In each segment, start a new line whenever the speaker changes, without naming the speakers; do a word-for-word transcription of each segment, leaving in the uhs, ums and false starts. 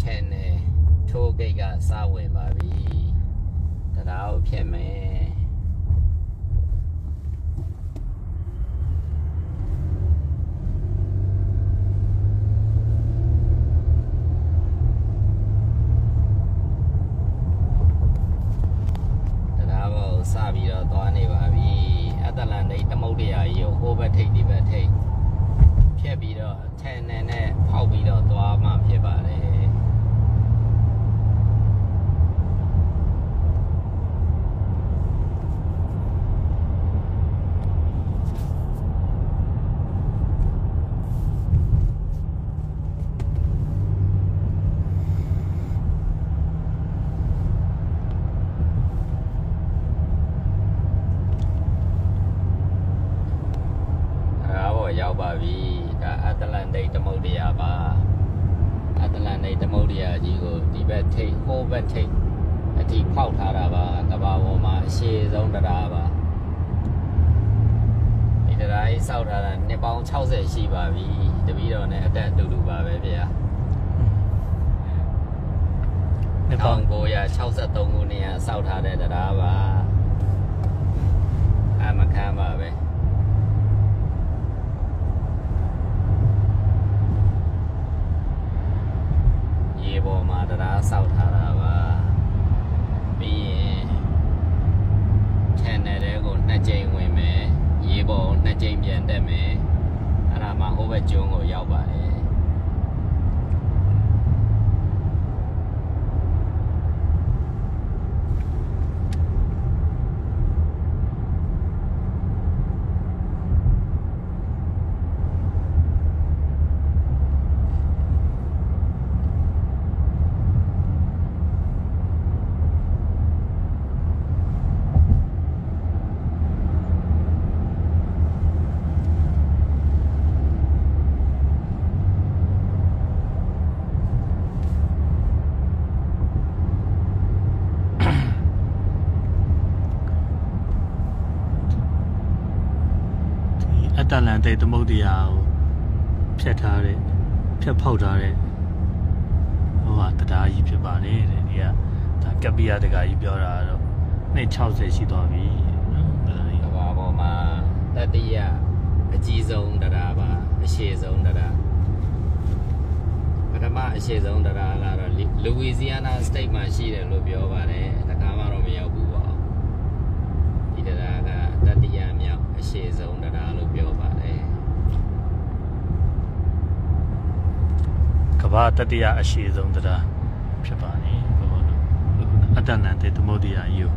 channel tour gate ကစဝင်ပါပြီတရားကိုဖြတ်မယ်စပြီးတော့သွားနေပါပြီအတ္တလန္တိတ်သမုဒ္ဒရာကြီးကိုဟိုဘက်ထိပ်ဒီဘက်ထိပ်ဖြတ်ပြီးတော့ channel နဲ့ဖောက်ပြီးတော့သွားမှဖြစ်ပါတယ်ရောက်ပါပြီဒါအတ္တလန္တိတ်သမုဒ္ဒရာပါအတ္တလန္တိတ်သမုဒ္ဒရာကြီးကိုဒီဘက်ထိပ်ဟိုဘက်ထိပ်အထိဖောက်ထားတာပါကမ္ဘာပေါ်မှာအရှည်ဆုံးတရားပါဒီတရားကြီးစောက်ထားတာနှစ်ပေါင်း၆၀ရှိပါပြီတပီးတော်နဲ့အတက်အတူတူပါပဲဗျာနှစ်ပေါင်း၉၆၃ခုနှစ်ကစောက်ထားတဲ့တရားပါအမခံပါပဲရေပေါ်မှာတရားဆောက်ထားတာပါပြီးရင် channel တွေကိုနှစ်ကြိမ်ဝင်မယ်ရေပေါ်နှစ်ကြိမ်ပြန်တက်မယ်အဲ့ဒါမှဟိုဘက်ကျွန်းကိုရောက်ပါတယ်အတ္တလန္တိတ်သမုဒ္ဒရာကိုဖြတ်ထားတဲ့ဖြတ်ဖောက်ထားတဲ့ဟိုဟာတရားကြီးဖြစ်ပါတယ်တဲ့ဒီကဒါကပ္ပိယတက္ကကြီးပြောတာတော့နှစ်၆၀ရှိသွားပြီနော်ကဘာပေါ်မှာတတိယအကြီးဆုံးတရားပါအရှည်ဆုံးတရားပထမအရှည်ဆုံးတရားကတော့လူဝီဇီယာနာစတိတ်မှာရှိတယ်လို့ပြောပါတယ်တခါမှတော့မရောက်ဘူးပေါ့ဒီတရားကတတိယမြောက်အရှည်ဆုံးတရားလို့ပြောပါတယ်ကမ္ဘာတတိယအရှည်ဆုံးတရားဖြစ်ပါတယ်ဘုရားတို့အတ္တလန္တိတ်သမုဒ္ဒရာကြီးကို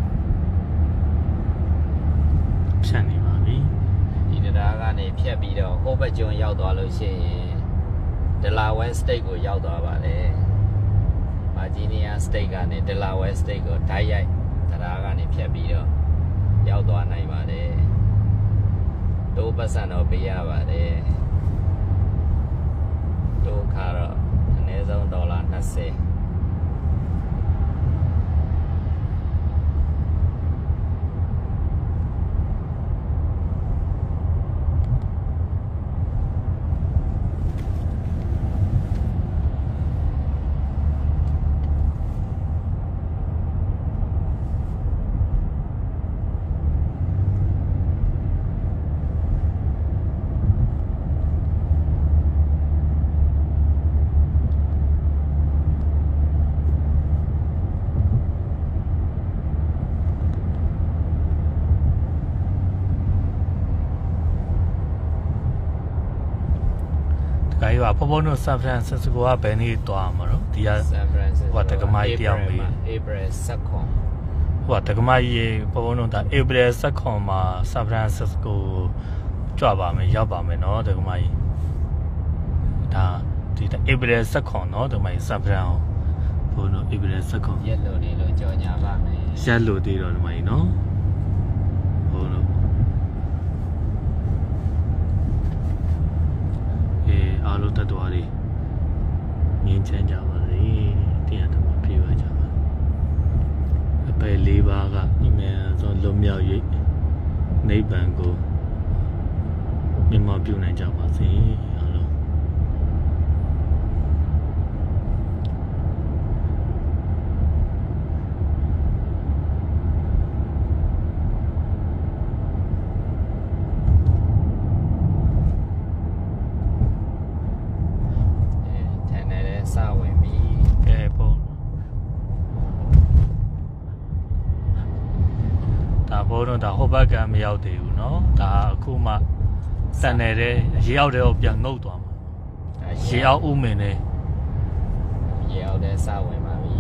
ဖြတ်နေပါပြီဒီတရားကနေဖြတ်ပြီးတော့ဟိုဘက်ကျွန်းရောက်သွားလို့ရှိရင်ဒလာဝဲစတိတ်ကိုရောက်သွားပါတယ်ဗာဂျီးနီးယားစတိတ်ကနေဒလာဝဲစတိတ်ကိုဓာတ်ရိုက်တရားကနေဖြတ်ပြီးတော့ရောက်သွားနိုင်ပါတယ်တိုးပတ်စံတော့ပေးရပါတယ်တိုးခါတော့အနည်းဆုံးဒေါ်လာ၂၀ကဖော်ဖော်တို့ဆန်ဖရန်စစ္စကိုကဘယ်နေ့သွားမှာတော့ဒီကဟိုတက္ကမကြီးတယောက်မေး April ၁၇ဟိုတက္ကမကြီးဖော်ဖော်တို့ဒါ April ၁၇မှာဆန်ဖရန်စစ္စကိုကြွပါမယ်ရောက်ပါမယ်နော်တက္ကမကြီးဒါဒီ April ၁၇နော်တက္ကမကြီးဆန်ဖရန်ဘုံတို့ April ၁၇ရက်လို့နေလို့ကြော်ညာပါမယ်ရက်လို့သေးတော့တက္ကမကြီးနော်ဘုံတို့အားလုံးတတ်တော်လေးငြင်းချမ်းကြပါစေတရားတော်မှာပြေပါကြပါအပယ်လေးပါးကအမြဲဆုံးလွတ်မြောက်၍နိဗ္ဗာန်ကိုမြတ်မောပြုနိုင်ကြပါစေအားလုံးတို့ဒါဟိုဘက်ကမရောက်သေးဘူးเนาะဒါအခုမှစံနေတဲ့ရေအောက်တွေကိုပြန်ငုတ်သွားမှာရေအောက်ဥမင်နေ
ရေအောက်တဲ့စဝင်ပါပြီ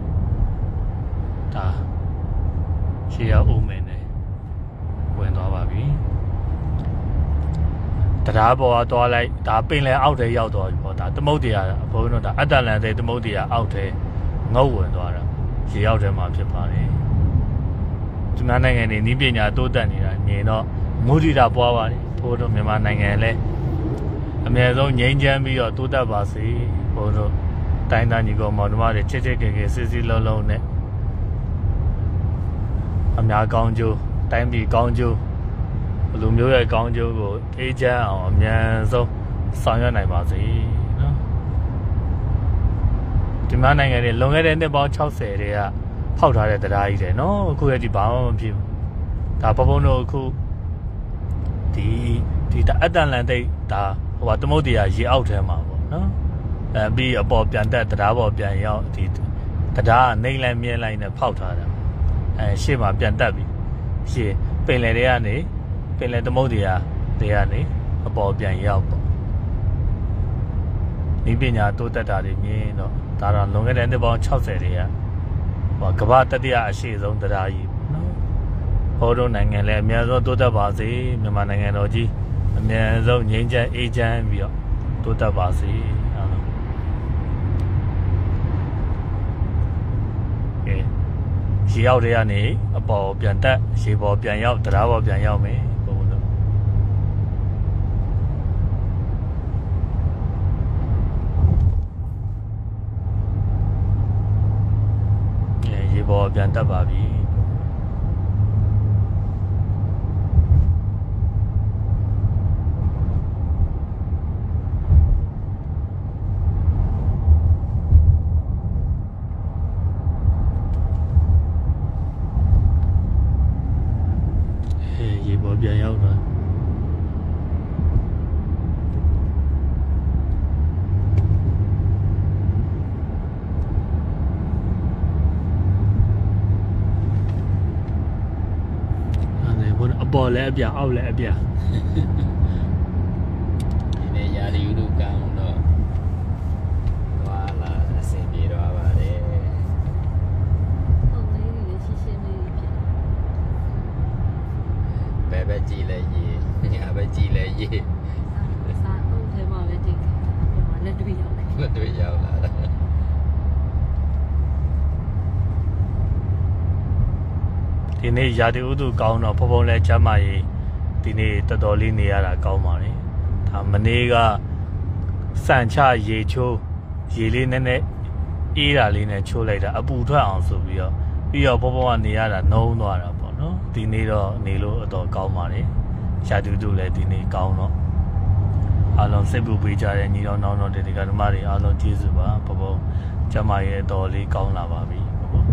ဒါရေအောက်ဥမင်နေဝင်သွားပါပြီတရားပေါ်ကသွားလိုက်ဒါပင်လယ်အောက်ထဲရောက်သွားပြီပေါ့ဒါသမုဒ္ဒရာဘုန်းတို့ဒါအတ္တလန်တဲ့သမုဒ္ဒရာအောက်ထဲငုတ်ဝင်သွားတာရေအောက်ထဲမှာဖြစ်ပါတယ်ဒီမှာနိုင်ငံတွေနီးပညာတိုးတက်နေတာမြင်တော့မုဒိတာပွားပါတယ်ဘုန်းတို့မြန်မာနိုင်ငံလည်းအများဆုံးငြိမ်းချမ်းပြီးတော့တိုးတက်ပါစေဘုန်းတို့တိုင်းသားညီကောင်မောင်နှမတွေချစ်ချစ်ခင်ခင်စစ်စစ်လုံးလုံးနဲ့အများကောင်းကျိုးတိုင်းပြည်ကောင်းကျိုးလူမျိုးရဲ့ကောင်းကျိုးကိုအေးချမ်းအောင်အမြန်ဆုံးဆောင်ရွက်နိုင်ပါစေနော်ဒီမှာနိုင်ငံတွေလွန်ခဲ့တဲ့နှစ်ပေါင်း၆၀တည်းကဖောက်ထားတဲ့တရားကြီးတယ်နော်အခုရဲ့ဒီဘာမှမဖြစ်ဘူးဒါဘဘုံတို့အခုဒီဒီအတ္တလန်တိတ်ဒါဟိုသမုဒ္ဒရာရေအောက်ထဲမှာပေါ့နော်အဲပြီးအပေါ်ပြန်တက်တရားပေါ်ပြန်ရောက်ဒီတရားကနေလိုက်မြဲလိုက်နဲ့ဖောက်ထားတယ်အဲရှေ့မှာပြန်တက်ပြီးရှေ့ပင်လယ်တွေကနေပင်လယ်သမုဒ္ဒရာတွေကနေအပေါ်ပြန်ရောက်ပေါ့ဒီပညာတိုးတက်တာတွေမြင်တော့ဒါတော့လွန်ခဲ့တဲ့နှစ်ပေါင်း၆၀တည်းကဟိုကမ္ဘာတတိယအရှိဆုံးတရားကြီးနော်ဟောတို့နိုင်ငံလည်းအများဆုံးတိုးတက်ပါစေမြန်မာနိုင်ငံတော်ကြီးအများဆုံးငြိမ်းချမ်းအေးချမ်းပြီးတော့တိုးတက်ပါစေအားလုံးကဲရေရောက်တွေကနေအပေါ်ပြန်တက်ရေပေါ်ပြန်ရောက်တရားပေါ်ပြန်ရောက်မယ်ဘုံတို့ရေပေါ်ပြန်တက်ပါပြီပြန်ရောက်တော့အဲ့ဒါဘုန်းအပေါ်လည်းအပြအောက်လည်းအပြ
ဒီနေ့ရာဒီယူလူကောင်းတော့သွားလာအဆင်ပြေတော့ပါတယ်ဘယ်ပဲကြည့်လဲရေညာပဲကြည့်လဲရေ
စာအုပ်ထဲမှာပဲကြည့်တယ်။လက်တွေ့ရောက်တယ်
။လက်တွေ့ရောက်လာတာ
။ဒီနေ့ရာသီဥတုကောင်းတော့ဖုံဖုံလဲချမ်းမာရေးဒီနေ့တော်တော်လေးနေရတာကောင်းပါလေ။ဒါမနေ့ကစံချရေချိုးရေလေးနည်းနည်းအေးတာလေးနဲ့ချိုးလိုက်တာအပူထွက်အောင်ဆိုပြီးတော့ပြီးတော့ဖုံဖုံကနေရတာနှုံးသွားတာပေါ့နော်ဒီနေ့တော့နေလို့အတော်ကောင်းပါတယ်ရာသီဥတုလည်းဒီနေ့ကောင်းတော့အားလုံးစိတ်ပူပေးကြတဲ့ညီတော်နောင်တော်တွေကဓမ္မတွေအားလုံးကျေးဇူးပါဘဘုံကျမရဲ့အတော်လေးကောင်းလာပါပြီဘဘုံ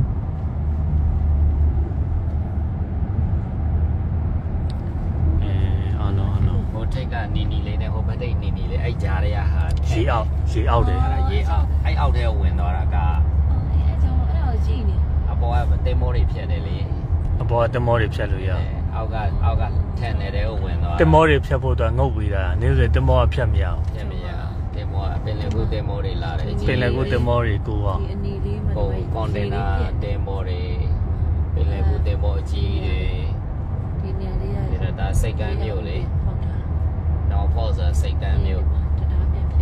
အဲအားလုံးအားလုံး
ဟိုထိတ်ကနီနီလေးနဲ့ဟိုဘက်ထိတ်နီနီလေးအဲ့ကြားရဟာ
ရေအောက်ရေအောက်တယ်
ရေအောက်အဲ့အောက်ထဲဝင်သွားတာက
အဲ့ကြောင့်အဲ့တော့ကြည့်နေ
အပေါ်ကတင်မိုးတွေဖြတ်တယ်လေ
အပေါ်ကတင်မိုးတွေဖြတ်လို့ရ
အောက်ကအောက်ကထန်နေတဲ့ကိုဝင်သွား
တင်မောတွေဖြတ်ဖို့တော့ငုတ်ပေးတာနေဆိုတင်မောကဖြတ်မရအောင်
ဖြတ်မရတင်မောကပင်လယ်ကူတင်မောတွေလာတယ်
ပင်လယ်ကူတင်မောတွေကိုအောင်
ဒီအနေလေးမှာ
ကွန်တိန်နာတင်မောတွေပင်လယ်ကူတင်မောအကြီးတွေ
ဒီနေရာလေးရ
ဒီဒါစိတ်ကမ်းမြို့လေဟုတ်တာနော်ဖော့ဆိုစိတ်ကမ်းမြို့
တရားပြန်ဖြစ်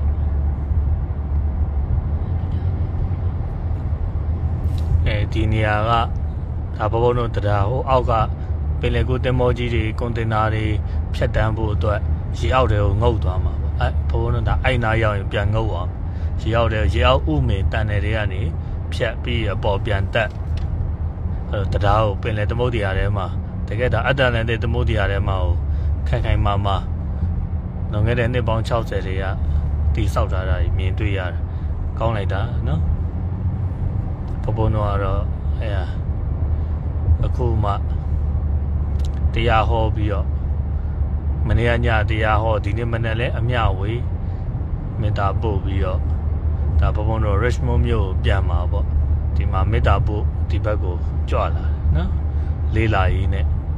သွားအဲဒီနေရာကဒါဘဘုံတို့တရားဟိုအောက်ကပင်လယ်ကူတင်မောကြီးတွေကွန်တိန်နာတွေဖြတ်တန်းဖို့အတွက်ရေအောက်တွေကိုငုတ်သွားမှာပေါ့အဲဘဘုံတို့ဒါအိုင်နာရောက်ရင်ပြန်ငုတ်အောင်ရေအောက်တွေရေအောက်ဥမင်တန်တယ်တွေကနေဖြတ်ပြီးအပေါ်ပြန်တက်အဲတရားကိုပင်လယ်သမုဒ္ဒရာထဲမှာတကယ်ဒါအတ္တလန်တဲ့သမုဒ္ဒရာထဲမှာကိုခိုင်ခိုင်မာမာလွန်ခဲ့တဲ့နှစ်ပေါင်း၆၀တွေကတည်ဆောက်ထားတာမြင်တွေ့ရတယ်ကောင်းလိုက်တာနော်ဘဘုံတို့ကတော့အဲအခုမှတရားဟောပြီးတော့မနေ့ကညတရားဟောဒီနေ့မနေ့လည်းအမျှဝေမေတ္တာပို့ပြီးတော့ဒါဘုံဘုံတို့ Richmond မြို့ပြန်มาပေါ့ဒီမှာမေတ္တာပို့ဒီဘက်ကိုကြွလာတယ်နော်လေးလာရေးနဲ့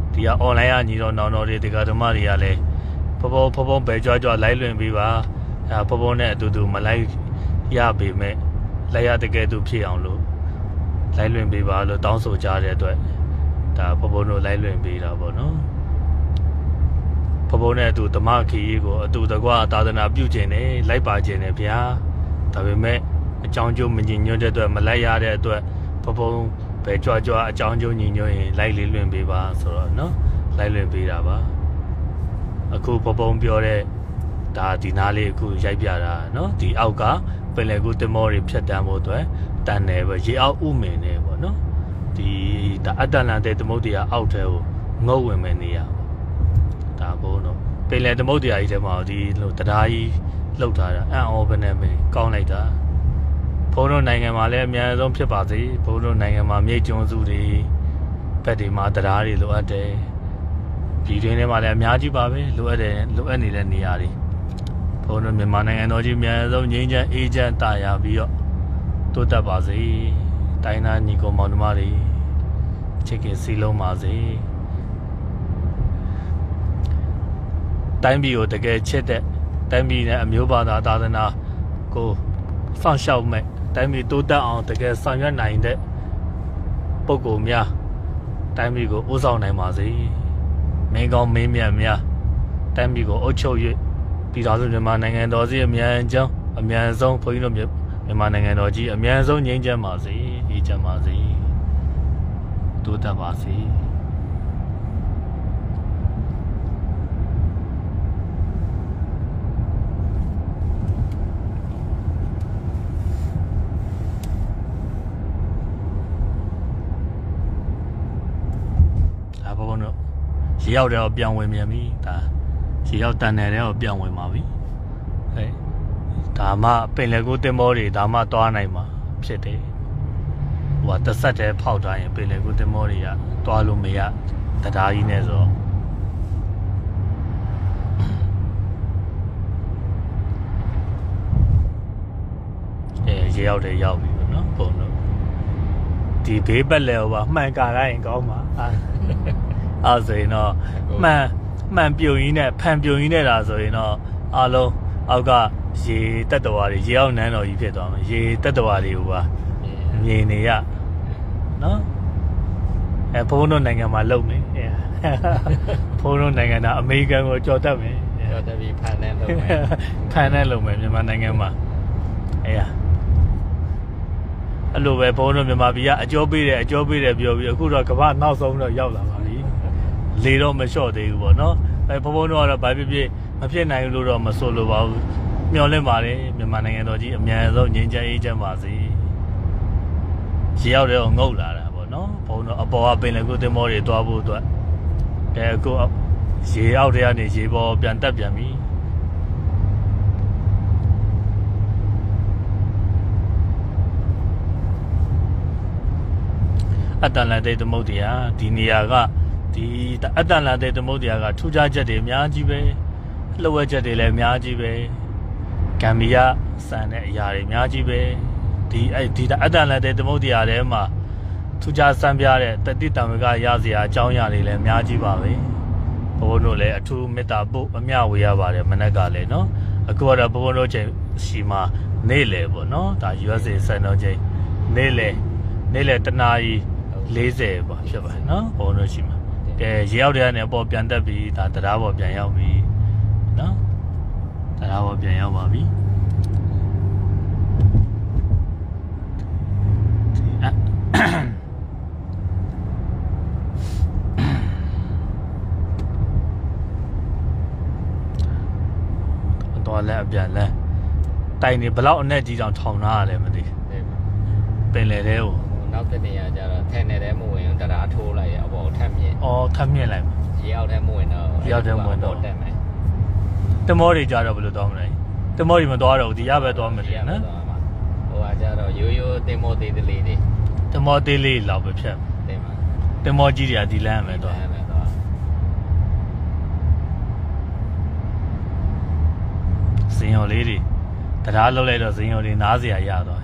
ဒီက online ကညီတော်နောင်တော်တွေဒီကဓမ္မတွေကလည်းဖဖဖဖပဲကြွကြွလိုက်လွင်ပေးပါအဲဖဖနဲ့အတူတူမလိုက်ရပေမဲ့လိုက်ရတကယ်သူဖြစ်အောင်လို့လိုက်လွင်ပေးပါလို့တောင်းဆိုကြတဲ့အတွက်ဒါဖဖတို့လိုက်လွင်ပေးတာပေါ့နော်ဖဖနဲ့အတူဓမ္မခီးကိုအတူတကွသာသနာပြုခြင်းနဲ့လိုက်ပါခြင်းနဲ့ဗျာဒါပေမဲ့အကြောင်းကျိုးမညီညွတ်တဲ့အတွက်မလိုက်ရတဲ့အတွက်ဖဖပဲကြွကြွအကြောင်းကျိုးညီညွတ်ရင်လိုက်လေးလွင်ပေးပါဆိုတော့နော်လိုက်လွင်ပေးတာပါအခုဖဖပြောတဲ့ဒါဒီနားလေးအခုရိုက်ပြတာနော်ဒီအောက်ကပင်လယ်ကူတင်မောတွေဖြတ်တန်းဖို့အတွက်တန်တယ်ပဲရေအောက်ဥမင်နေပေါ့နော်ဒီဒါအတ္တလန်တဲ့သမုဒ္ဒရာအောက်ထဲကိုငုတ်ဝင်မဲ့နေရဒါဘုံတော့ပင်လယ်သမုဒ္ဒရာကြီးထဲမှာဒီလိုတရားကြီးလှုပ်ထားတာအံ့ဩပဲနဲ့ပဲကောင်းလိုက်တာဘုံတို့နိုင်ငံမှာလည်းအများဆုံးဖြစ်ပါစေဘုံတို့နိုင်ငံမှာမြိတ်ကျွန်းစုတွေဘက်တွေမှာတရားတွေလိုအပ်တယ်ပြည်တွင်းထဲမှာလည်းအများကြီးပါပဲလိုအပ်တယ်လိုအပ်နေတဲ့နေရာတွေဘုံတို့မြန်မာနိုင်ငံတော်ကြီးအများဆုံးငြိမ်းချမ်းအေးချမ်းတာယာပြီးတော့တိုးတက်ပါစေတိုင်းသားညီကောင်မောင်နှမတွေချစ်ခင်စီလုံးပါစေတိုင်းပြည်ကိုတကယ်ချစ်တဲ့တိုင်းပြည်နဲ့အမျိုးဘာသာသာသနာကိုစောင့်ရှောက်မဲ့တိုင်းပြည်တိုးတက်အောင်တကယ်ဆောင်ရွက်နိုင်တဲ့ပုဂ္ဂိုလ်များတိုင်းပြည်ကိုဥဆောင်နိုင်ပါစေမင်းကောင်းမင်းမြတ်များတိုင်းပြည်ကိုအုပ်ချုပ်၍ပြည်တော်စုမြန်မာနိုင်ငံတော်စီအမြန်ကြောင်းအမြန်ဆုံးဘုန်းကြီးတို့မြန်မာနိုင်ငံတော်ကြီးအမြန်ဆုံးငြိမ်းချမ်းပါစေအေးချမ်းပါစေတိုးတက်ပါစေရေရောက်တော့ပြောင်းဝင်မြန်ပြီဒါရေရောက်တန်တယ်တော့ပြောင်းဝင်ပါပြီအဲဒါမှပင်လယ်ကူးတင်မောတွေဒါမှသွားနိုင်မှာဖြစ်တယ်ဟိုကတစ်ဆက်တည်းဖောက်ထားရင်ပင်လယ်ကူးတင်မောတွေကသွားလို့မရတရားကြီးနဲ့ဆိုအဲရေရောက်တယ်ရောက်ပြီပေါ့နော်ပုံတော့ဒီဘေးပတ်လဲဟိုပါမှန်ကာရရင်ကောင်းပါအဲ့ဆိုရင်တော့မှန်မှန်ပြုံရင်းနဲ့ဖန်ပြုံရင်းနဲ့တာဆိုရင်တော့အားလုံးအောက်ကရေတက်တော်တွေရေအောင်နန်းတော်ကြီးဖြစ်သွားမယ်ရေတက်တော်တွေကိုပါမြင်နေရနော်အဲဘုန်းတို့နိုင်ငံမှာလုံနေဘုန်းတို့နိုင်ငံကအမေရိကန်ကိုကြော်တက်မယ်
ကြော်တက်ပြီးဖန်နဲ့လုံမယ်
ဖန်နဲ့လုံမယ်မြန်မာနိုင်ငံမှာအေးရအဲ့လိုပဲဘုန်းတို့မြန်မာပြည်ကအကျိုးပေးတယ်အကျိုးပေးတယ်ပြောပြီးအခုတော့ကမ္ဘာနောက်ဆုံးတော့ရောက်လာပါပြီလေတော့မလျှော့သေးဘူးပေါ့နော်အဲဘုံဘုံတို့ကတော့ဘာဖြစ်ဖြစ်မဖြစ်နိုင်ဘူးလို့တော့မဆိုလိုပါဘူးမျှော်လင့်ပါတယ်မြန်မာနိုင်ငံတော်ကြီးအများဆုံးငြိမ်းချမ်းအေးချမ်းပါစေရေရောက်တဲ့ငုတ်လာတာပေါ့နော်ဘုံတို့အပေါ်ကပင်လယ်ကူးသင်္ဘောတွေသွားဖို့အတွက်အဲအခုရေအောက်တွေကနေရေပေါ်ပြန်တက်ပြန်ပြီအတ္တလန်တိတ်သမုဒ္ဒရာဒီနေရာကဒီအတ္တလန်တိတ်သမုဒ္ဒရာကထူးခြားချက်တွေအများကြီးပဲလှုပ်ဝက်ချက်တွေလည်းအများကြီးပဲဂမ်ဘီယာစံတဲ့အရာတွေအများကြီးပဲဒီအဲဒီအတ္တလန်တိတ်သမုဒ္ဒရာထဲမှာထူးခြားစံပြတဲ့တတိတံဝကရစရာအကြောင်းအရာတွေလည်းအများကြီးပါပဲဘုန်းတို့လည်းအထူးမေတ္တာပို့အမျှဝေရပါတယ်မနက်ကလည်းနော်အခုကတော့ဘုန်းတို့ချိန်ရှိမှာနေ့လေပေါ့နော်ဒါ ယူ အက်စ် အေ စံတော်ချိန်နေ့လေနေ့လေတနာရီလေးဆယ်ပါဖြစ်ပါတယ်နော်ဘုံတို့ရှိမှာကဲရေရောက်တဲ့ကနေအပေါ်ပြန်တက်ပြီးဒါတရားပေါ်ပြန်ရောက်ပြီနော်တရားပေါ်ပြန်ရောက်ပါပြီတော့လည်းအပြန်လဲတိုင်နေဘလောက်အနဲ့ကြီးတောင်ထောင်ထားရတယ်မသိပင်လေတဲ့ဟို
နောက်တဲ့နေရာကျတော့ထဲနေတဲ့မဝင်တရားထိုးလိုက်ရအပေါ်ထပ်မြင့်
အော်ထပ်မြင့်လိုက်
ရေအောက်ထဲမဝင်တော့
ရေအောက်ထဲမဝင်တော့
တက်မယ်
တမောတွေကြတော့ဘယ်လိုသွားမလဲတမောတွေမသွားတော့ဘူးဒီရပဲသွားမယ်လေနော်
ဟိုကကျတော့ရိုးရိုးတင်မောသေးသေးလေးတွေ
တမောသေးလေးလောက်ပဲဖြတ်
တင်ပါ
တမောကြီးတွေကဒီလမ်းပဲသွားစင်ရော်လေးတွေတရားလှုပ်လိုက်တော့စင်ရော်တွေနားစရာရသွား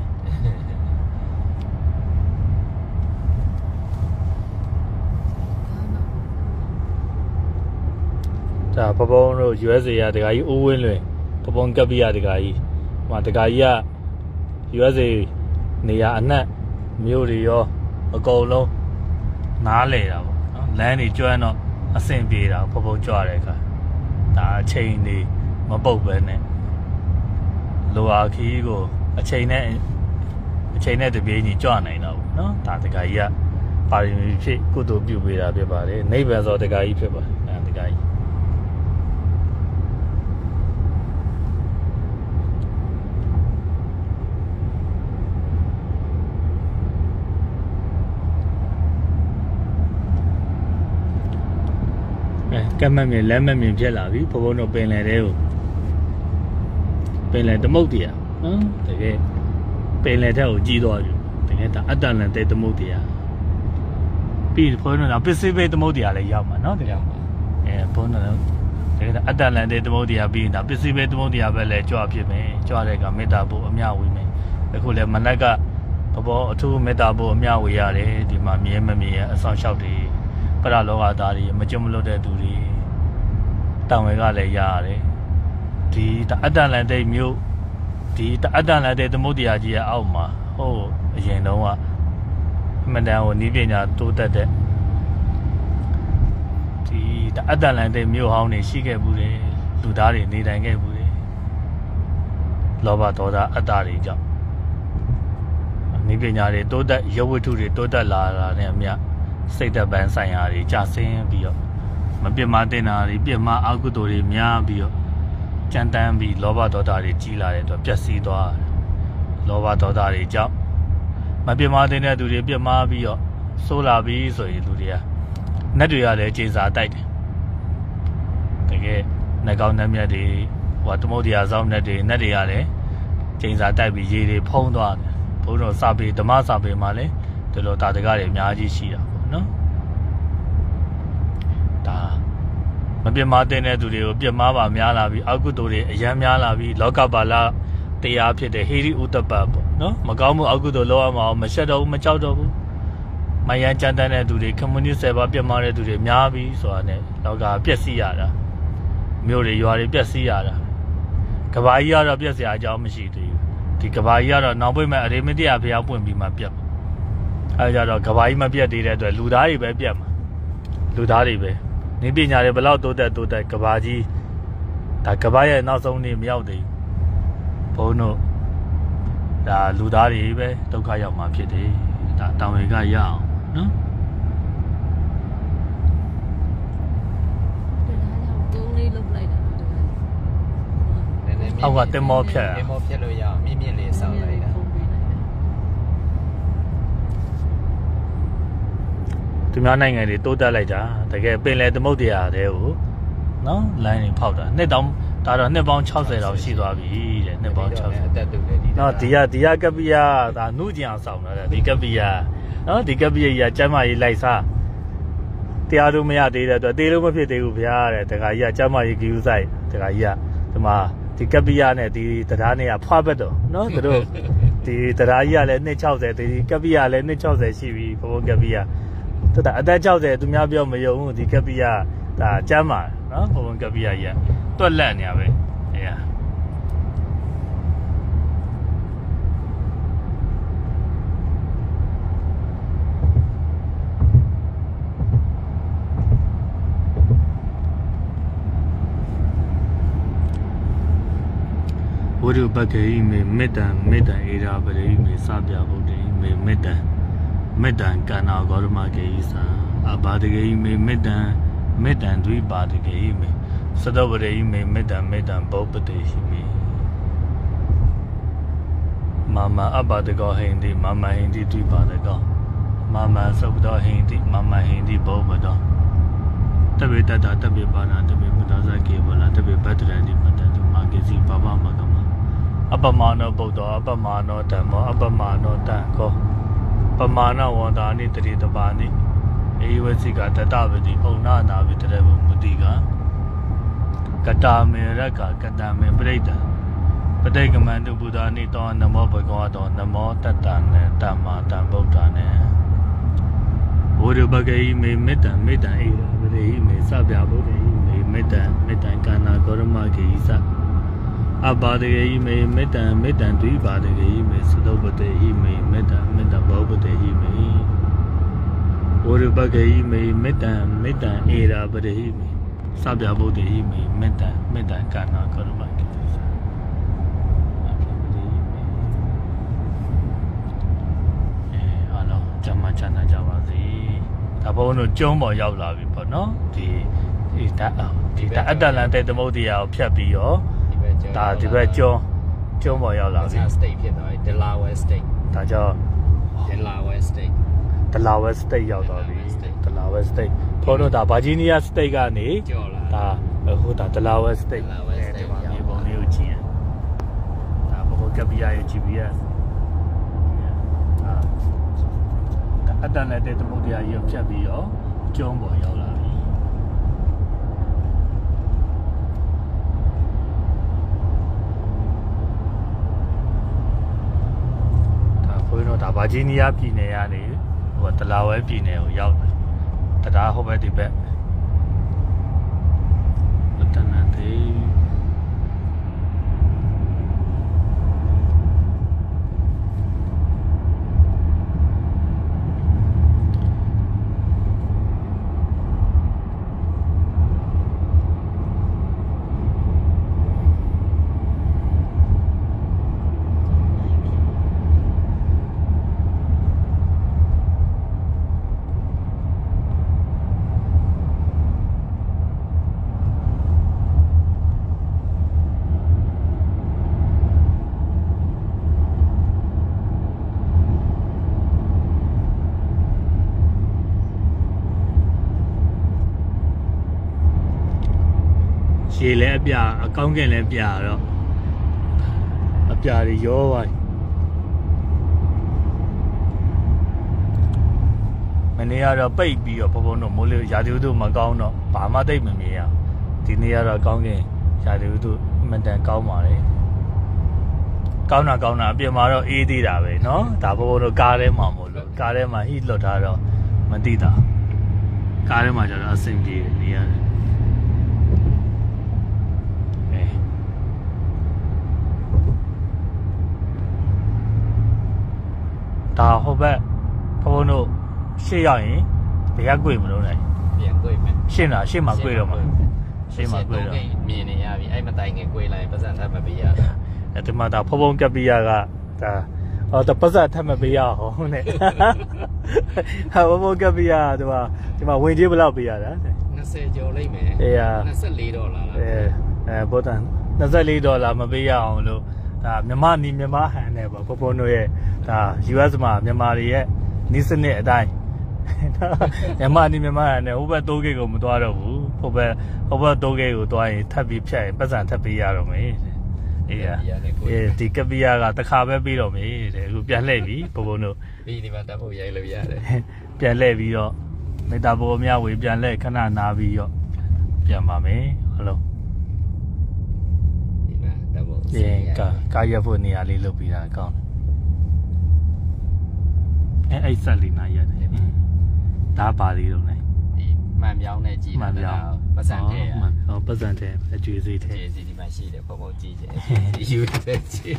ဒါပပုံတို့ U S A ရတကကြီးအိုးဝင်းလွင်ပပုံကပ်ပြီးရတကကြီးဟိုတကကြီးက U S A နေရာအနှံ့မြို့တွေရောအကုန်လုံးနားလေတာပေါ့နော်လမ်းတွေကျွမ်းတော့အဆင်ပြေတာပပုံကြွတဲ့အခါဒါအချိန်တွေမပုတ်ပဲနဲ့လိုအားခီးကိုအချိန်နဲ့အချိန်နဲ့တပြေးညီကြွနိုင်တော့ဘူးနော်ဒါတကကြီးကပါရမီဖြစ်ကုသိုလ်ပြုပေးတာဖြစ်ပါတယ်နိဗ္ဗာန်ဆိုတကကြီးဖြစ်ပါတယ်အဲတကကြီးကမ်းမမြင်လမ်းမမြင်ဖြစ်လာပြီဘုံဘုံတို့ပင်လယ်တဲကိုပင်လယ်သမုတ်တရားနော်တကယ်ပင်လယ်ထက်ကိုကြီးသွားပြီတကယ်ဒါအတ္တလန်တဲသမုတ်တရားပြီးဘုံတို့ကပစ္စည်းဘေးသမုတ်တရားလည်းရောက်မှာနော်တကယ်အဲဘုံတို့တကယ်အတ္တလန်တဲသမုတ်တရားပြီးဒါပစ္စည်းဘေးသမုတ်တရားပဲလဲကြွဖြစ်မယ်ကြွတဲ့ကမေတ္တာဖို့အမြဝေးမယ်အခုလည်းမနက်ကဘဘောအထူးမေတ္တာဖို့အမြဝေးရတယ်ဒီမှာမြဲမမြဲအဆောင်လျှောက်တွေပရလောကသားတွေမကြုံမလွတ်တဲ့သူတွေတောင်ဝဲကလည်းရရတယ်ဒီအတ္တလန်တိတ်မြို့ဒီအတ္တလန်တိတ်သမုဒ္ဒရာကြီးရဲ့အောက်မှာဟိုအရင်တုန်းကအမှန်တန်ကိုနီးပညာတိုးတက်တဲ့ဒီအတ္တလန်တိတ်မြို့ဟောင်းတွေရှိခဲ့ဘူးတယ်လူသားတွေနေထိုင်ခဲ့ဘူးတယ်လောဘဒေါသအတ္တတွေကြောင့်နီးပညာတွေတိုးတက်ရုပ်ဝတ္ထုတွေတိုးတက်လာတာနဲ့အမျှစိတ်သက်ပန်းဆိုင်ရာတွေကျဆင်းပြီးတော့မပြတ်မတင်တာတွေပြတ်မအကုသိုလ်တွေများပြီးတော့ကြမ်းတမ်းပြီးလောဘဒေါသတွေကြီးလာတဲ့အတွက်ပျက်စီးသွားတယ်လောဘဒေါသတွေကြောင့်မပြတ်မတင်တဲ့သူတွေပြတ်မပြီးတော့ဆိုးလာပြီးဆိုရင်လူတွေကနတ်တွေကလည်းကျေစာတိုက်တယ်တကယ်နှကောင်းနှမျက်တွေဟိုသမုဒ္ဒရာဆောင်နတ်တွေနတ်တွေကလည်းကျေစာတိုက်ပြီးရေတွေဖုံးသွားတယ်ဘုန်းတော်စာပေဓမ္မစာပေမှာလည်းဒီလိုတာတကားတွေအများကြီးရှိတာပေါ့နော်ဒါမပြတ်မတဲ့တဲ့သူတွေကိုပြတ်မပါများလာပြီးအကုသိုလ်တွေအယံများလာပြီးလောကပါဠတရားဖြစ်တဲ့ဟေရိဥတ္တပပေါ့နော်မကောင်းမှုအကုသိုလ်လောက်အောင်မရှက်တော့ဘူးမကြောက်တော့ဘူးမယမ်းကြမ်းတမ်းတဲ့သူတွေကွန်မြူနစ်ဆယ်ပါပြတ်မတဲ့သူတွေများပြီးဆိုတာနဲ့လောကပျက်စီးရတာမြို့တွေရွာတွေပျက်စီးရတာကဘာကြီးကတော့ပျက်စီးရအကြောင်းမရှိသေးဘူးဒီကဘာကြီးကတော့နောက်ပိတ်မဲ့အရေမတရားဖျားပွင့်ပြီးမှပြတ်အဲကြတော့ကဘာကြီးမပြတ်သေးတဲ့အတွက်လူသားတွေပဲပြတ်မှာလူသားတွေပဲနေပညာတွေဘလောက်တိုးတက်တိုးတက်ကဘာကြီးဒါကဘာရဲ့နောက်ဆုံးနေမရောက်သေးဘူးဘုန်းတို့ဒါလူသားတွေပဲဒုက္ခရောက်မှာဖြစ်တယ်ဒါတောင်ဝေကရအောင်နော်
ကုန်းလေးလုပ်လိုက်တာ
အောက်ကတင်မောဖြတ်
တင်မောဖြတ်လို့ရအောင်မြင့်မြင့်လေးဆောက်လိုက်တာ
သူများနိုင်ငံတွေတိုးတက်လိုက်တာတကယ်ပင်လယ်သမုဒ္ဒရာတွေကိုနော်လိုင်းတွေဖောက်တာနှစ်တောင်ဒါတော့နှစ်ပေါင်း၆၀တောင်ရှိသွားပြီတဲ့နှစ်ပေါင်း၆၀
အသက်တူတယ်ဒီ
နော်ဒီကဒီကကပ္ပိယဒါနှုကြံအောင်ဆောင်တာဒီကပ္ပိယနော်ဒီကပ္ပိယကြီးကကျမ်းမာရေးလိုက်စားတရားတို့မရသေးတဲ့အတွက်တေးလို့မဖြစ်သေးဘူးဗျာတဲ့တခါကြီးကကျမ်းမာရေးဂီယူဆိုင်တခါကြီးကဒီမှာဒီကပ္ပိယနဲ့ဒီတရားနဲ့ကဖွားဘက်တော့နော်သူတို့ဒီတရားကြီးကလည်းနှစ်၆၀ဒီကပ္ပိယလည်းနှစ်၆၀ရှိပြီဘုံဘုံကပ္ပိယဒါအသက်၆၀သူများပြောမယုံဘူးဒီကပ္ပိယဒါကျမ်းမာနော်ဘုံဘုံကပ္ပိယကြီးကတွက်လက်နေရပဲအေးဝိရုပကေမေမေတ္တံမေတ္တံဧရာပရိမေစပြဗုဒ္ဓိမေမေတ္တံမေတ္တံကန္နာဂေါရမကေဤသာအဘာတကေမေမေတ္တံမေတ္တံဒွိပါတကေမေသတ္တဝရေမေမေတ္တံမေတ္တံဘောပတေဟိမေမမအဘတကောဟိန္တိမမဟိန္တိဒွိပါတကောမမသုပ္ပတောဟိန္တိမမဟိန္တိဘောပတောတဗေတတတဗေပါဏတဗေပဒဇကေဝလတဗေဘတ္တရဏိပတ္တတုမာကေစီပပမကမအပမာနောဗုဒ္ဓအပမာနောဓမ္မောအပမာနောတံခောပမာဏဝန္တာနိတတိတပါနိဧဝစီကတတဝတိဩနာနာဝိတရဘမတိကကတာမေရကကတမေပရိဒံပဋိကမန္တုဘုဒ္ဓနိတောနမောဘဂဝတောနမောတတ္တနေတမ္မာတံဗုဒ္ဓနေဝိရဘဂိမေမေတ္တံမေတ္တံဧရာပရိမေစပြဗုဒ္ဓိမေမေတ္တံမေတ္တံကာနာဂေါရမကေဤသအဘာတကေဤမေမေတ္တံမေတ္တံဒွိဘာတကေဤမေသုတ္တပတေဤမေမေတ္တံမေတ္တဘောပတေဤမေဝရပကေဤမေမေတ္တံမေတ္တံဧရာပတေဤမေသဗ္ဗဗုဒ္ဓဤမေမေတ္တံမေတ္တံကာနာဂေါရမကေဤသကျမ်းမချမ်းသာကြပါစေဒါဘုန်းတို့ကျုံးပေါ်ရောက်လာပြီပေါ့နော်ဒီဒီဒါဒီဒါအတ္တလန်တဲ့သမုဒ္ဒရာကိုဖြတ်ပြီးတော့ဒါဒီဘက်ကျုံးကျုံးပေါ်ရောက်လာပြီ
state ဖြစ်သွားပြီ Delaware state
ဒါကြောင့်
Delaware state
Delaware state ရောက်သွားပြီ Delaware state ဘုန်းတို့ဒါ Virginia state ကနေ
ကျော်လာ
ဒါဟိုဒါ Delaware state ဒီမှာမြေပုံလေးကိုကြည့်ရင်ဒါဘုန်းကပ်ပြရရဲ့ G P Sအတ္တနဲ့တဲ့သမုဒ္ဒရာကြီးကိုဖြတ်ပြီးတော့ကျုံးပေါ်ရောက်လာပြီဒါဘုန်းတော်ဒါဗာဂျီးနီးယားပြည်နယ်ကနေဟိုဒလာဝဲပြည်နယ်ကိုရောက်တယ်တရားဟိုဘက်ဒီဘက်အတ္တနဲ့တဲ့ရေလဲအပြအကောင်းကင်လဲပြတော့အပြတွေရောသွားမနေ့ကတော့ပိတ်ပြီးတော့ဘုံဘုံတို့မိုးလေရာသီဥတုမကောင်းတော့ဘာမှသိမမြင်ရဒီနေ့ကတော့ကောင်းကင်ရာသီဥတုအမှန်တန်ကောင်းပါလေကောင်းတာကောင်းတာအပြင်မှာတော့အေးသေးတာပဲเนาะဒါဘုံဘုံတို့ကားထဲမှာမို့လို့ကားထဲမှာဟိလွတ်ထားတော့မသိတာကားထဲမှာကျတော့အဆင်ပြေတယ်နေရတယ်ဒါဟိုဘက်ဘုံတို့ရှေ့ရောက်ရင်ဘယ်ကကွေမလို့လဲ
ပြန်ကွေမယ်
ရှင်းတာရှေ့မှာကွေတော့မှာရှေ့မှာကွေတော့
မြင်နေရပြီအဲ့မတိုင်ငယ်ကွေလိုက်ပတ်စံထပ်မပေးရတာ
အဲ့ဒီမှာဒါဖုံဖုံကပ်ပြီးရကဒါအော်တပတ်စံထပ်မပေးရအောင်နဲ့ဟာဖုံဖုံကပ်ပြီးရဒီမှာဒီမှာဝင်ကြီးဘယ်လောက်ပေးရတာ
နှစ်ဆယ်ကျော်လိုက်မယ်
အေး
နှစ်ဆယ့်လေးဒေါ်လာလား
အဲအဲဘောတန်နှစ်ဆယ့်လေးဒေါ်လာမပေးရအောင်လို့ဒါမြန်မာနီမြန်မာဟန်နဲ့ပေါ့ဖုံဖုံတို့ရဲ့ဒါ U S မှာမြန်မာတွေရဲ့နီးစနစ်အတိုင်းမြန်မာနီမြန်မာဟန်နဲ့ဟိုဘက်တိုးဂိတ်ကိုမသွားတော့ဘူးဟိုဘက်ဟိုဘက်တိုးဂိတ်ကိုသွားရင်ထပ်ပြီးဖြတ်ရင်ပတ်စံထပ်ပေးရတော့မယ်အေးရအေးဒီကပီယာကတစ်ခါပဲပြီးတော့မေးတဲ့အခုပြန်လှည့်ပြီဘုံဘုံတို့
ပြီးဒီမှာတက်ဖို့ရိုက်လို့ရတယ်
ပြန်လှည့်ပြီးတော့မေတ္တာဘောမြဝေပြန်လှည့်ခဏနာပြီးတော့ပြန်ပါမယ်ဟုတ်လို့
ဒီမှာတက်ဖို့
အေးကာကာရဖို့နေရာလေးလုပ်ပြီးတာကောင်းတယ်အဲအဲ့ဆက်လေးနာရတယ်ဒါပါလေးတော့လေ
ဒီမှန်ပြောင်းနဲ့ကြည်
မှန်ပြောင်း
ပတ်စံထဲ
ဟောပတ်စံထဲအကျွေးစိတ်ထဲ
အကျွေးစိတ်ဒီမှာရှိတယ်ပုံပုံကြည့်တယ်ယူတယ်ကြည့်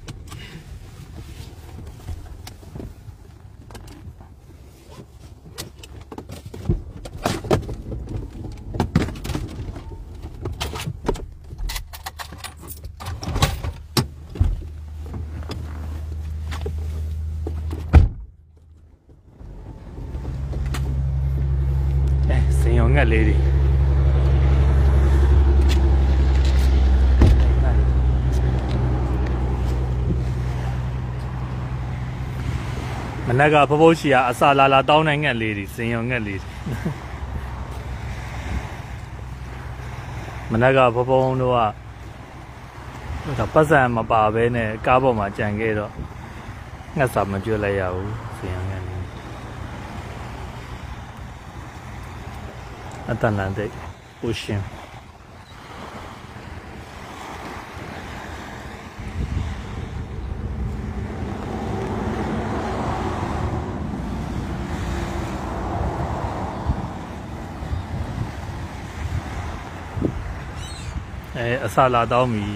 ငက်လေးတွေမနက်ကဖဖိုးရှီကအစာလာလာတောင်းတဲ့ငက်လေးတွေစင်ရုံငက်လေးတွေမနက်ကဖဖိုးတို့ကဒါပတ်စံမပါဘဲနဲ့ကားပေါ်မှာကြံခဲ့တော့ငက်စာမကျွတ်လိုက်ရဘူးစင်ရုံငက်လေးAtlantic Ocean အဲအစာလာတောင်းပြီ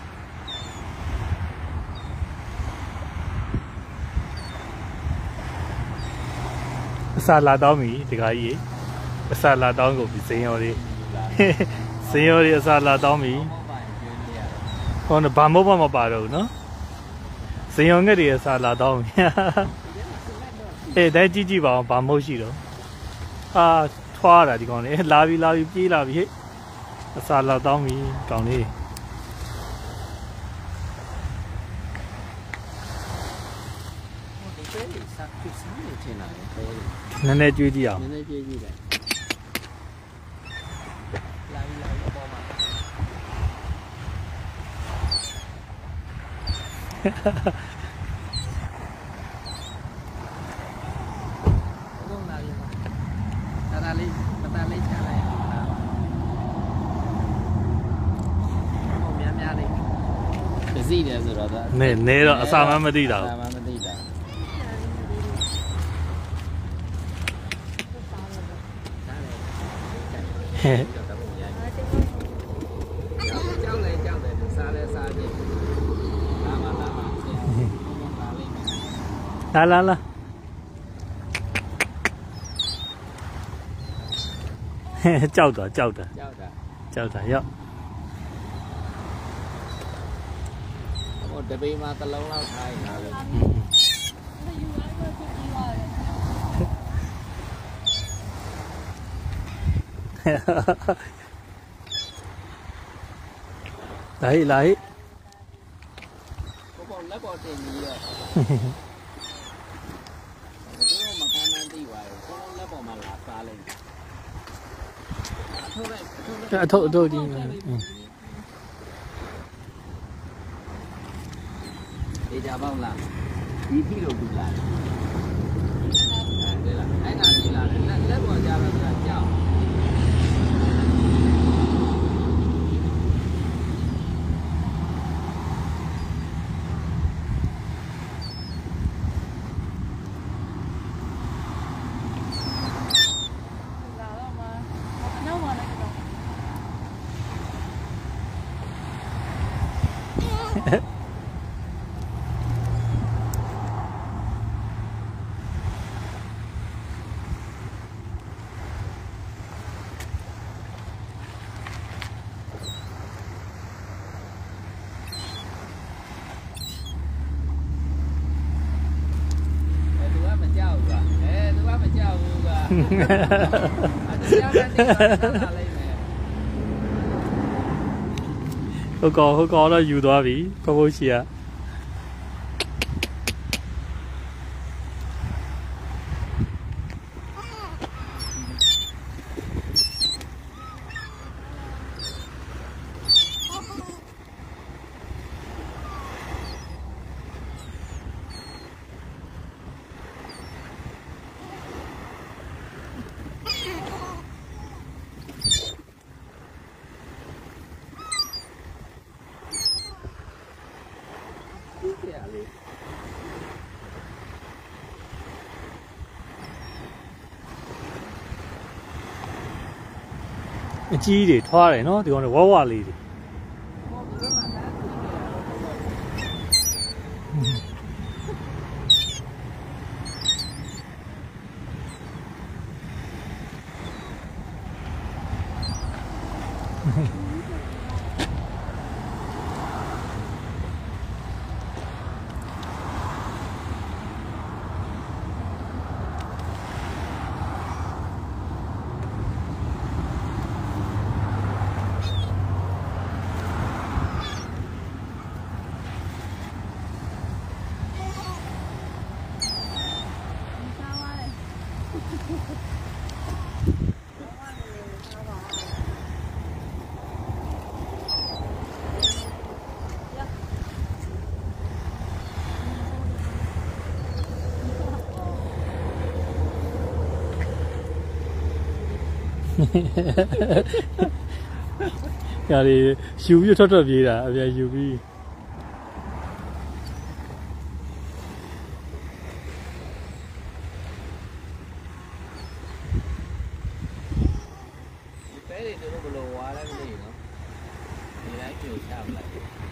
အစာလာတောင်းပြီဒီကကြီးအစာလာတောင်းကိုပြီစင်ရော်လေးစင်ရော်လေးအစာလာတောင်းပြီဟောဘာမို့မှမပါတော့ဘူးနော်စင်ရော်ငှက်တွေအစာလာတောင်းပြီအေးတိုက်ကြည့်ကြည့်ပါအောင်ဘာမို့ရှိတော့အာထွားတာဒီကောင်လေးလာပြီလာပြီပြေးလာပြီဟဲ့အစာလာတောင်းပြီကောင်လေးနည်းနည်းကြွေးကြည့်အောင်
နည်းနည်းကြည့်ကြည့်လိုက်လာပြီလာပြီအပေါ်မှာတော့လာပြီတာတာလေးတာတာလေးချလိုက်အောင်လာပါဟိုများများလေးပစီတယ်ဆိုတော့
နဲနဲတော့အစာမှမသိတာဘူး
အစာမှမသိတာ
ဟဲ့
ကြောက်လေကြောက်တယ်စားလဲစားကြည့်လာပါလာပါဆရာ
လာလာလာကြောက်တာကြောက်တာ
ကြောက်တာ
ကြောက်တာရောက်
ဟိုတပိမှာတစ်လုံးလောက်ထားရင်လာလို့
来来，
我把那把电力了，我这个嘛看难地歪，我那把嘛拉沙嘞，
啊，偷偷的，嗯，
你家帮啦，一批都不来，对了，哎哪里来？那那把家那个叫。
ဟိုကောင်ဟိုကောင်တော့ယူသွားပြီဖုတ်ဖုတ်ရှိရအကြီးတွေထွားတယ်နော်ဒီကောင်တွေဝဝလေးတွေညာတွေယူပြီးထွက်ထွက်ပြေးတာအပြန်ယူပြီး
ပဲတွေတို့ဘယ်လိုဝါလဲမသိဘူးနော်你来就下不来。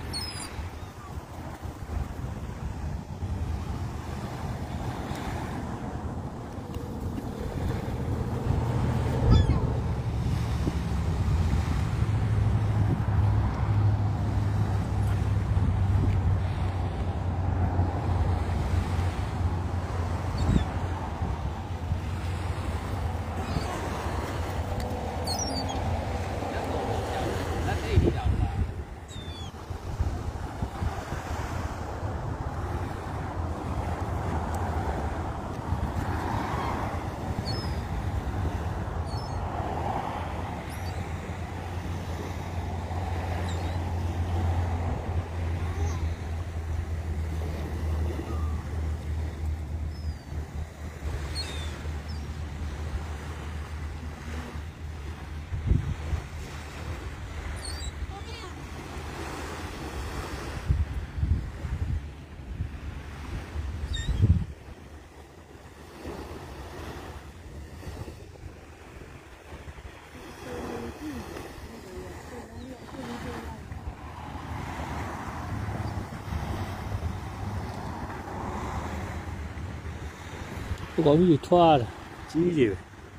不光有拖了，机器。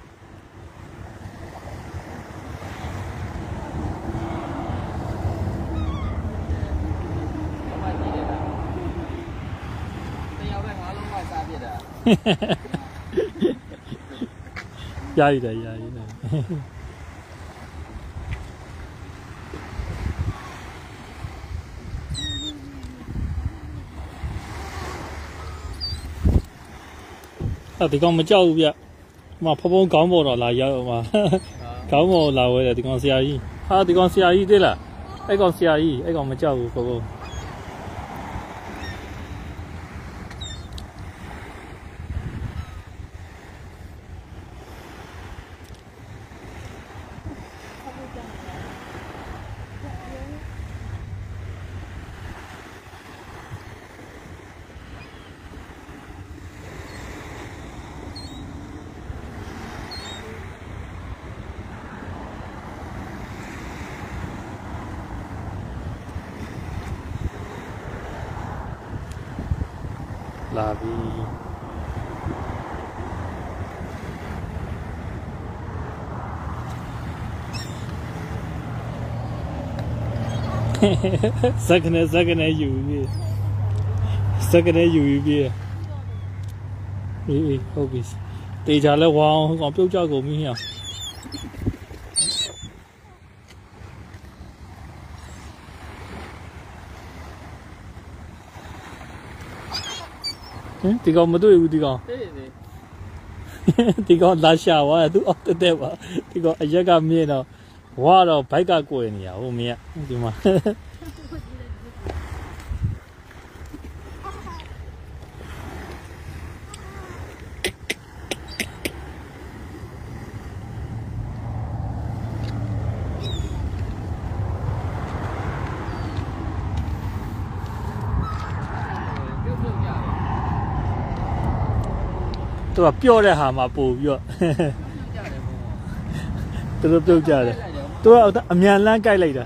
压抑的，压抑的。啊，地方唔叫邊，嘛泡泡感冒咯，來有嘛，感冒來回來地方四阿姨，啊地方四阿姨對啦，一個四阿姨，一個唔叫泡泡。လာပြီစက္ကနဲ့စက္ကနဲ့ယူပြီးစက္ကနဲ့ယူပြီးအေးဟုတ်ပြီတေချာလဲဝအောင်ကောင်ပြုတ်ကြကုန်ပြီဟင်ဒီကောင်မတွေ့ဘူးဒီကောင်ဒီကောင်လာရှာသွားတယ်သူအောက်တက်တက်ပါဒီကောင်အရက်ကမြင်တော့ဝါတော့ဘိုက်ကကိုယ်နေရဟိုမင်းဒီမှာသူကပြောတဲ့ဟာမှာပို့ပြီးတော့သူတို့ပြုတ်ကြတယ်သူကအမြန်လန်းကြိုက်လိုက်တာ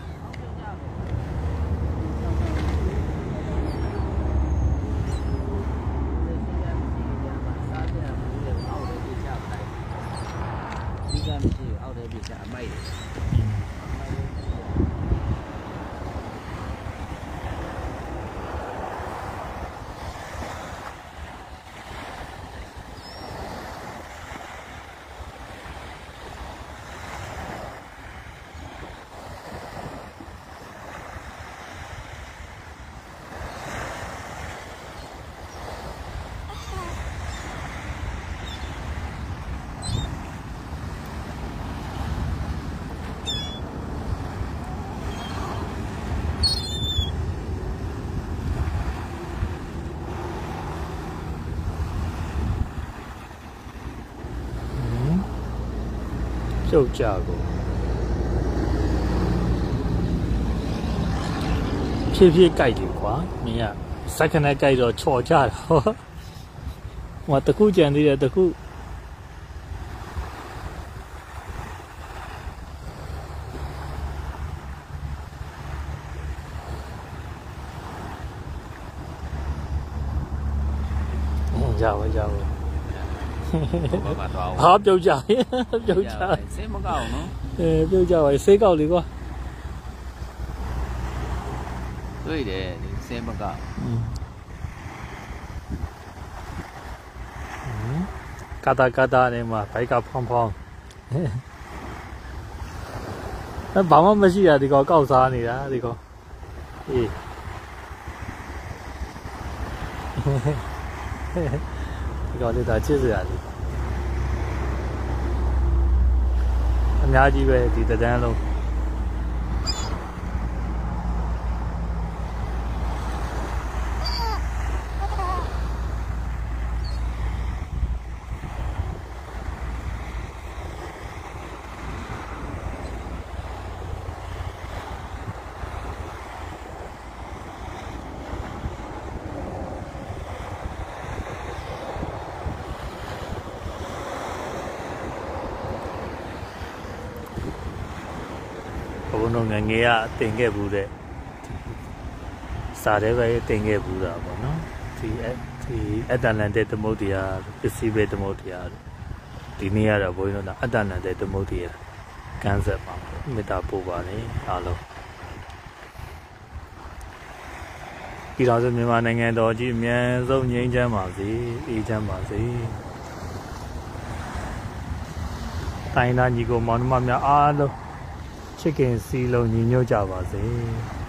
ပြုတ်ကြကုန်ဖြည်းဖြည်းကြိုက်တယ်ကွာမင်းကစက္ကနဲ့ကြိုက်တော့ချော်ကြတာဟောဟိုတခုကြံသေးတယ်တခုကြပါကြပါ
ဘာမှတော့
ဟာပြုတ်ကြပြုတ်ကြ
စိတ်မကောက်နော်
အဲပြုတ်ကြပါစေးကောက်လေကွာ
တွေ့တယ်စိတ်မကောက်
ကာတာကာတာနဲ့မှာဘိုက်ကဖောင်းဖောင်းအဲဘာမှမရှိတာဒီကောကောက်စားနေတာဒီကောအေးဒီကောလေးဒါချစ်စရာလေးအများကြီးပဲဒီတန်းလုံးဘုံတော့ငငယ်ကတင်ခဲ့ဘူးတဲ့စာထဲပဲတင်ခဲ့ဘူးတာပေါ့နော်ဒီဒီအတ္တလန်တဲ့သမုဒ္ဒရာပစ္စည်းပဲသမုဒ္ဒရာဒီနေ့ကတော့ဘုန်းကြီးတို့ကအတ္တလန်တဲ့သမုဒ္ဒရာကန်းဆက်ပါမေတ္တာပို့ပါလေအားလုံးဒီတော့ဆိုမြန်မာနိုင်ငံတော်ကြီးအမြန်ဆုံးငြိမ်းချမ်းပါစေအေးချမ်းပါစေတိုင်းသားညီကိုမောင်နှမများအားလုံးချစ်ခင်စီလုံးညီညွတ်ကြပါစေ